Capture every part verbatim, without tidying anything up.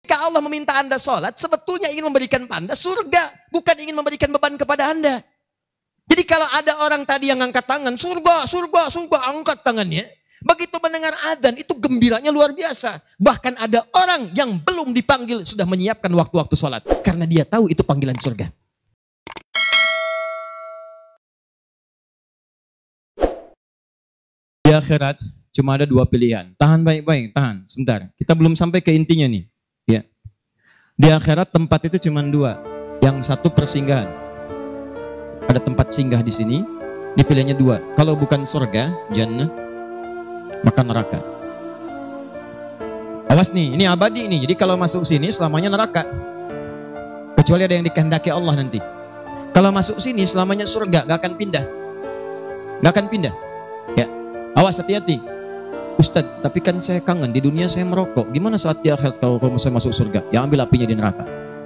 Jika Allah meminta Anda sholat, sebetulnya ingin memberikan Anda surga, bukan ingin memberikan beban kepada Anda. Jadi kalau ada orang tadi yang angkat tangan, surga, surga, surga, angkat tangannya. Begitu mendengar adzan, itu gembiranya luar biasa. Bahkan ada orang yang belum dipanggil, sudah menyiapkan waktu-waktu sholat. Karena dia tahu itu panggilan surga. Di akhirat, cuma ada dua pilihan. Tahan baik-baik, tahan, sebentar. Kita belum sampai ke intinya nih. Ya. Di akhirat tempat itu cuma dua. Yang satu persinggahan. Ada tempat singgah di sini. Dipilihnya dua. Kalau bukan surga, jannah, maka neraka. Awas nih, ini abadi nih. Jadi kalau masuk sini selamanya neraka. Kecuali ada yang dikehendaki Allah nanti. Kalau masuk sini selamanya surga, gak akan pindah. Gak akan pindah. Ya. Awas, hati-hati. Ustadz, tapi kan saya kangen, di dunia saya merokok. Gimana saat di akhirat kalau saya masuk surga? Ya ambil apinya di neraka.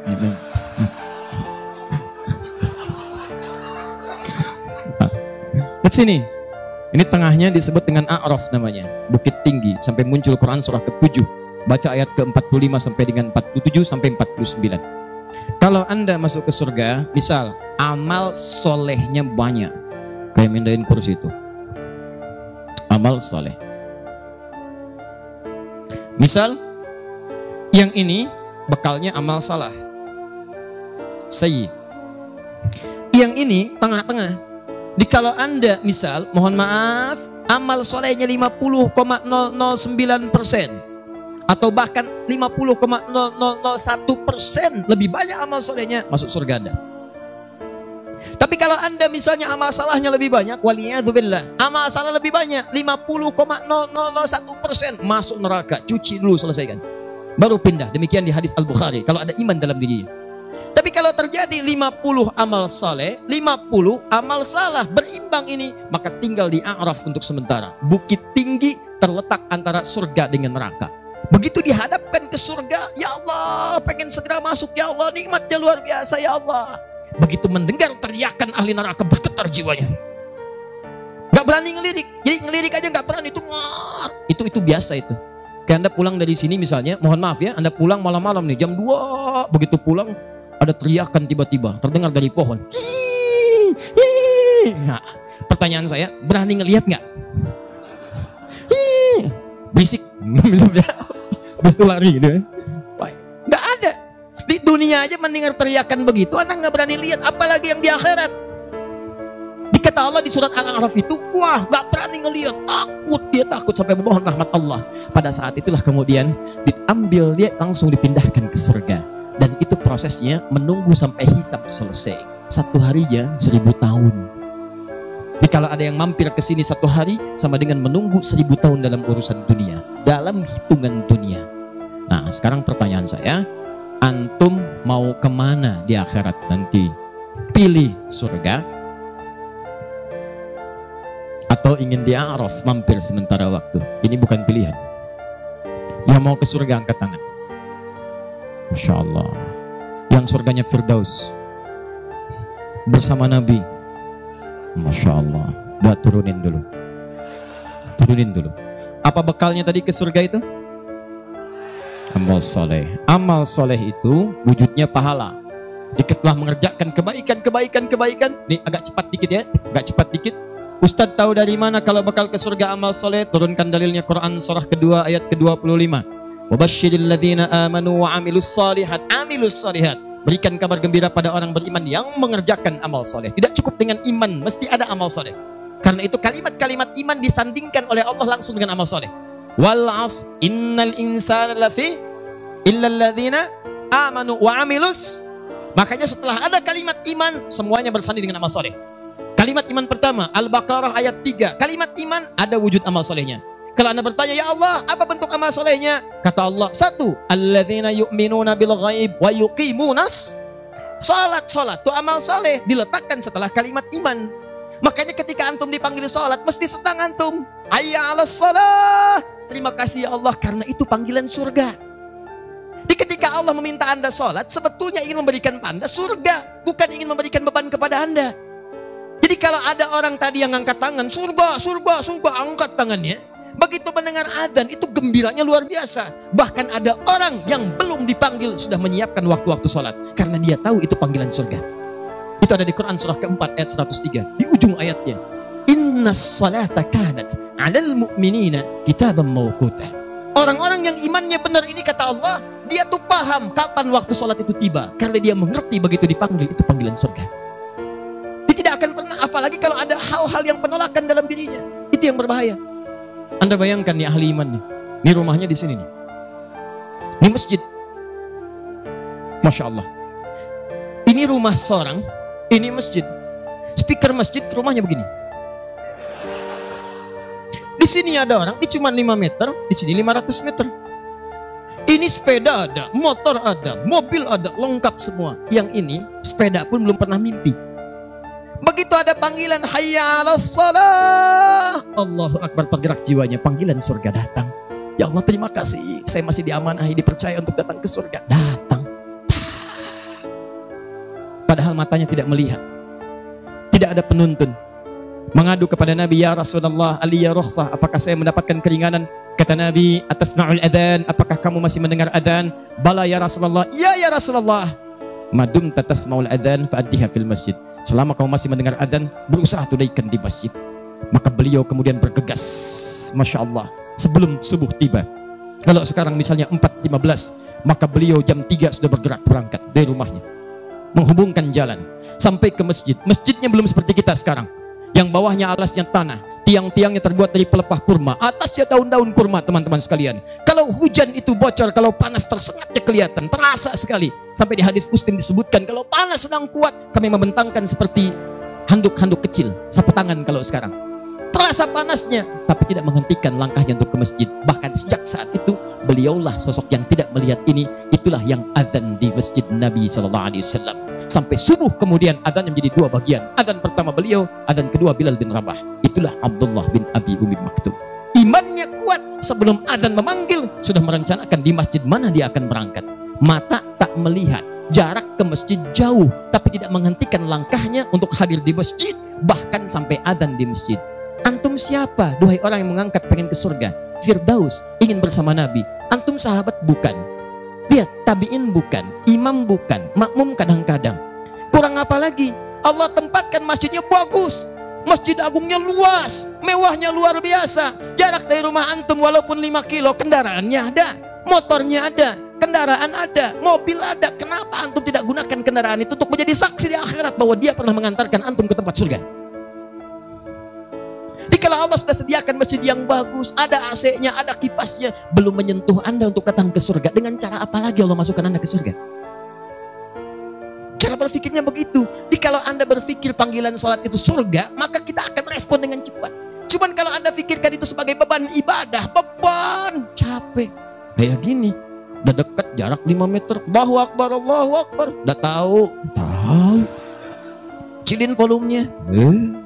Lihat sini. Ini tengahnya disebut dengan A'raf namanya. Bukit tinggi. Sampai muncul Quran surah ketujuh. Baca ayat ke empat puluh lima sampai dengan empat puluh tujuh sampai empat puluh sembilan. Kalau Anda masuk ke surga, misal amal solehnya banyak. Kayak mindahin kursi itu. Amal soleh. Misal, yang ini bekalnya amal salah. Sayyi. Yang ini tengah-tengah. Di kalau Anda misal, mohon maaf, amal solehnya lima puluh koma nol nol sembilan persen. Atau bahkan lima puluh koma nol nol nol satu persen lebih banyak amal solehnya, masuk surga Anda. Tapi kalau Anda misalnya amal salahnya lebih banyak, waliyadzubillah, amal salah lebih banyak, lima puluh koma nol nol nol satu persen, masuk neraka. Cuci dulu, selesaikan, baru pindah. Demikian di hadis Al-Bukhari, kalau ada iman dalam dirinya. Tapi kalau terjadi lima puluh amal saleh, lima puluh amal salah, berimbang ini, maka tinggal di A'raf untuk sementara. Bukit tinggi terletak antara surga dengan neraka. Begitu dihadapkan ke surga, ya Allah, pengen segera masuk, ya Allah, nikmatnya luar biasa, ya Allah. Begitu mendengar teriakan ahli neraka, bergetar jiwanya. Gak berani ngelirik. Jadi ngelirik aja gak berani. Itu itu itu biasa itu. Kayak Anda pulang dari sini misalnya, mohon maaf ya, Anda pulang malam-malam nih, jam dua. Begitu pulang, ada teriakan tiba-tiba, terdengar dari pohon. Hii, hii. Nah, pertanyaan saya, berani ngelihat gak? Hii. Berisik. Misalnya, habis itu lari gitu ya. Gak ada. Di dunia aja mendengar teriakan begitu, Anda nggak berani lihat, apalagi yang di akhirat. Dikata Allah di surat Al-A'raf itu, wah, nggak berani ngelihat, takut, dia takut sampai memohon rahmat Allah. Pada saat itulah kemudian diambil, dia langsung dipindahkan ke surga. Dan itu prosesnya menunggu sampai hisab selesai. Satu harinya seribu tahun. Jadi kalau ada yang mampir ke sini satu hari, sama dengan menunggu seribu tahun dalam urusan dunia, dalam hitungan dunia. Nah, sekarang pertanyaan saya, antum mau kemana di akhirat nanti? Pilih surga atau ingin di A'raf mampir sementara waktu? Ini bukan pilihan. Yang mau ke surga angkat tangan. Masya Allah. Yang surganya Firdaus bersama Nabi. Masya Allah. Buat turunin dulu. Turunin dulu. Apa bekalnya tadi ke surga itu? Amal soleh. Amal soleh itu wujudnya pahala. Jika telah mengerjakan kebaikan, kebaikan, kebaikan. Ini agak cepat dikit ya, agak cepat dikit. Ustadz tahu dari mana kalau bakal ke surga amal soleh? Turunkan dalilnya Quran surah kedua ayat ke dua puluh lima. Wabasyiril ladzina amanu wa amilus salihat. Amilus salihat. Berikan kabar gembira pada orang beriman yang mengerjakan amal soleh. Tidak cukup dengan iman, mesti ada amal soleh. Karena itu kalimat-kalimat iman disandingkan oleh Allah langsung dengan amal soleh. Wal as innal insana lafi illal ladzina amanu wa amilus. Makanya setelah ada kalimat iman, semuanya bersanding dengan amal soleh. Kalimat iman pertama Al-Baqarah ayat tiga. Kalimat iman ada wujud amal solehnya. Kalau Anda bertanya, ya Allah, apa bentuk amal solehnya? Kata Allah, satu, alladzina yu'minuna bil ghaib wa yuqimunas salat. Salat itu amal soleh, diletakkan setelah kalimat iman. Makanya ketika antum dipanggil salat, mesti senang antum. Hayya 'alas shalah. Terima kasih ya Allah, karena itu panggilan surga. Di ketika Allah meminta Anda sholat, sebetulnya ingin memberikan Anda surga, bukan ingin memberikan beban kepada Anda. Jadi kalau ada orang tadi yang angkat tangan, surga, surga, surga, angkat tangannya. Begitu mendengar adzan itu gembiranya luar biasa. Bahkan ada orang yang belum dipanggil sudah menyiapkan waktu-waktu sholat, karena dia tahu itu panggilan surga. Itu ada di Quran surah keempat ayat seratus tiga. Di ujung ayatnya, Inna salata kanat 'alal mu'minina kitaban mawquta. Orang-orang yang imannya benar ini, kata Allah, dia tuh paham kapan waktu sholat itu tiba, karena dia mengerti begitu dipanggil itu panggilan surga. Dia tidak akan pernah, apalagi kalau ada hal-hal yang penolakan dalam dirinya. Itu yang berbahaya. Anda bayangkan nih ahli iman nih, ini rumahnya di sini nih, ini masjid, masya Allah. Ini rumah seorang, ini masjid. Speaker masjid rumahnya begini. Di sini ada orang, ini cuma lima meter, di sini lima ratus meter. Ini sepeda ada, motor ada, mobil ada, lengkap semua. Yang ini sepeda pun belum pernah mimpi. Begitu ada panggilan hayya 'alas shalah, Allahu akbar, tergerak jiwanya, panggilan surga datang. Ya Allah, terima kasih, saya masih diamanahi, dipercaya untuk datang ke surga. Datang. Padahal matanya tidak melihat, tidak ada penuntun. Mengadu kepada Nabi, ya Rasulullah, aliyya rukhsah, apakah saya mendapatkan keringanan? Kata Nabi, atasma'ul adzan, apakah kamu masih mendengar adzan? Bala ya Rasulullah, ya ya Rasulullah. Madum tatasma'ul adzan fa'addiha fil masjid. Selama kamu masih mendengar adzan, berusaha tunaikan di masjid. Maka beliau kemudian bergegas, masya Allah, sebelum subuh tiba. Kalau sekarang misalnya empat lima belas, maka beliau jam tiga sudah bergerak berangkat dari rumahnya, menghubungkan jalan sampai ke masjid. Masjidnya belum seperti kita sekarang, yang bawahnya alasnya tanah, tiang-tiangnya terbuat dari pelepah kurma, atasnya daun-daun kurma, teman-teman sekalian. Kalau hujan itu bocor, kalau panas tersengatnya kelihatan, terasa sekali. Sampai di hadis Muslim disebutkan, kalau panas sedang kuat, kami membentangkan seperti handuk-handuk kecil, sapu tangan kalau sekarang. Terasa panasnya, tapi tidak menghentikan langkahnya untuk ke masjid. Bahkan sejak saat itu, beliaulah sosok yang tidak melihat ini. Itulah yang adzan di masjid Nabi shallallahu alaihi wasallam. Sampai subuh kemudian adzan menjadi dua bagian. Adzan pertama beliau, adzan kedua Bilal bin Rabah. Itulah Abdullah bin Abi Umi Maktum. Imannya kuat, sebelum adzan memanggil sudah merencanakan di masjid mana dia akan berangkat. Mata tak melihat, jarak ke masjid jauh, tapi tidak menghentikan langkahnya untuk hadir di masjid, bahkan sampai adzan di masjid. Antum siapa? Duhai orang yang mengangkat pengen ke surga, Firdaus, ingin bersama Nabi. Antum sahabat bukan? Lihat, tabi'in bukan, imam bukan, makmum kadang-kadang. Kurang apa lagi? Allah tempatkan masjidnya bagus, masjid agungnya luas, mewahnya luar biasa. Jarak dari rumah antum walaupun lima kilo, kendaraannya ada, motornya ada, kendaraan ada, mobil ada. Kenapa antum tidak gunakan kendaraan itu untuk menjadi saksi di akhirat bahwa dia pernah mengantarkan antum ke tempat surga? Kalau Allah sudah sediakan masjid yang bagus, ada A C-nya, ada kipasnya, belum menyentuh Anda untuk datang ke surga, dengan cara apa lagi Allah masukkan Anda ke surga? Cara berpikirnya begitu. Jadi kalau Anda berpikir panggilan sholat itu surga, maka kita akan respon dengan cepat. Cuman kalau Anda pikirkan itu sebagai beban ibadah, beban, capek. Kayak gini, udah dekat jarak lima meter, Allahu Akbar, Allahu Akbar, udah tahu, tahu. Cilin volumenya. Eh.